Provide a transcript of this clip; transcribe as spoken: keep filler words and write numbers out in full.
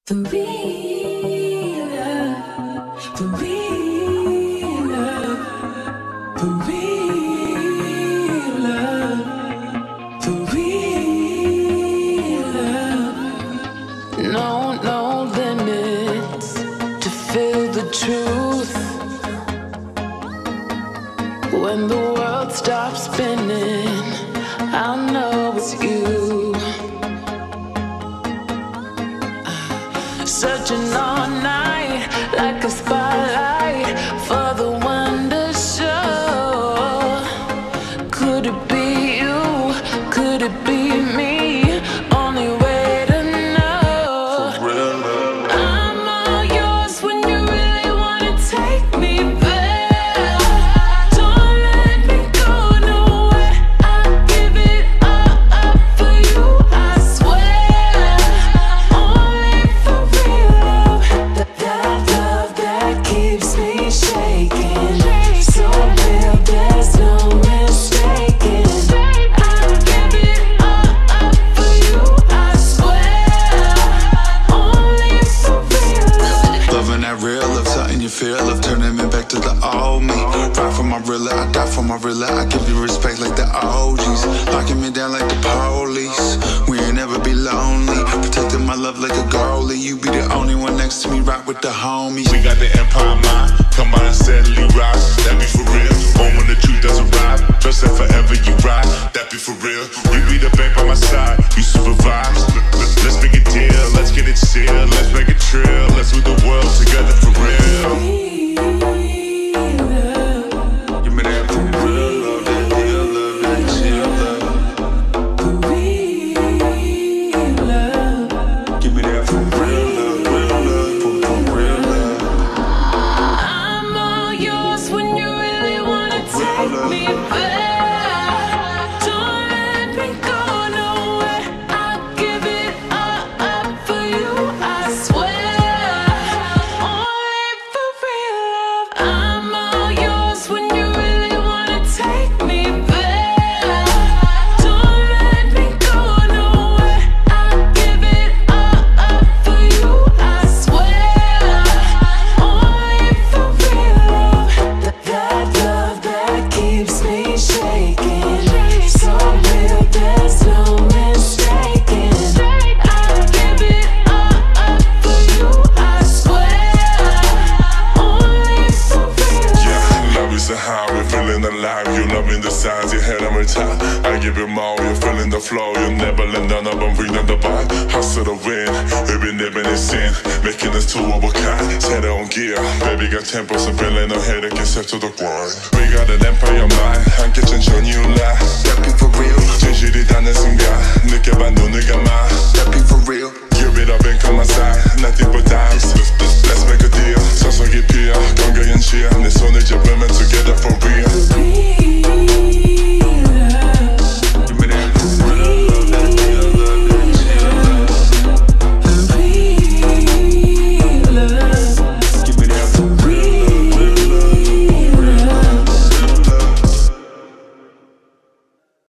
For real love, for real love, for real love, for real love. No, no limits to feel the truth. When the world stops spinning, I'll know it's you. Searching all night like a spotlight for the one to show. Could it be you? Could it be me? Only way to know. For real love. I'm all yours when you really wanna take me back. Don't let me go nowhere. I'll give it all up for you, I swear. Only for real love. That, that love that keeps me shaking. So real, there's no mistaking. I'll give it all up for you, I swear. Only for real love. Loving that real love, something you feel of turning me back to the old me. Ride for my real love, I die for my real love. I give you respect like the O Gs, locking me down like the police. We ain't never be lonely, protecting my love like a goalie. You be the only one next to me, rock with the homies. We got the empire mind, come on and steadily rise. That be for real, home when the truth does arrive. Trust that forever you ride, that be for real. You be the bank by my side, you supervise. Let's make a deal, let's get it sealed. Let's make a trail, let's move the world together for real. Give me that for real love, that real love, that chill love. Give me that for real love, real love, for, for real love. I'm all yours when you really wanna take me back. Don't let me go nowhere. I'll give it all up for you, I swear. Only for real love. I'm all yours when you really wanna take me back. Don't let me go nowhere. I'll give it all up for you, I swear. Only for real love. That, that love that keeps me shaking. So real, there's no mistaking. I'll give it all up for you, I swear. Only for real love. Yeah, love is a high, we're feeling alive. You loving the signs, your head on my top. I give it more, you're feeling the flow. You'll never let down, I'm reading the vibe. Hustle to win, we've been living in sin, making us two of a kind. Set it on gear, baby got tempo, so feeling no headache except to the grind. We got an empire mind, 한계천 전율라.